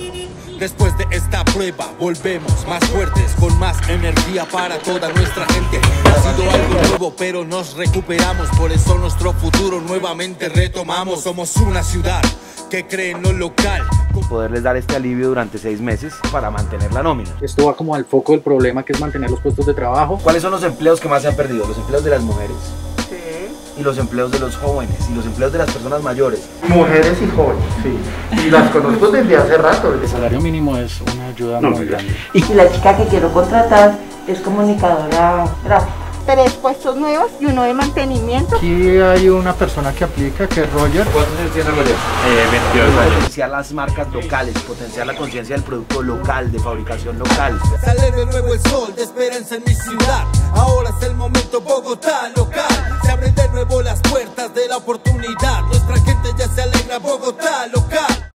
Después de esta prueba volvemos más fuertes, con más energía para toda nuestra gente. Ha sido algo nuevo pero nos recuperamos, por eso nuestro futuro nuevamente retomamos. Somos una ciudad que cree en lo local. Poderles dar este alivio durante 6 meses para mantener la nómina. Esto va como al foco del problema, que es mantener los puestos de trabajo. ¿Cuáles son los empleos que más se han perdido? Los empleos de las mujeres. Y los empleos de los jóvenes, y los empleos de las personas mayores. Mujeres y jóvenes, sí. Y las conozco desde hace rato. El salario mínimo es una ayuda muy grande. Y la chica que quiero contratar es comunicadora gráfica. 3 puestos nuevos y uno de mantenimiento. Aquí hay una persona que aplica, que es Roger. ¿Cuántos años tiene Roger? 22 años. Potenciar las marcas locales, potenciar la conciencia del producto local, de fabricación local. Sale de nuevo el sol de esperanza en mi ciudad. Ahora es el momento, Bogotá local. Se abren de nuevo las puertas de la oportunidad. Nuestra gente ya se alegra, Bogotá local.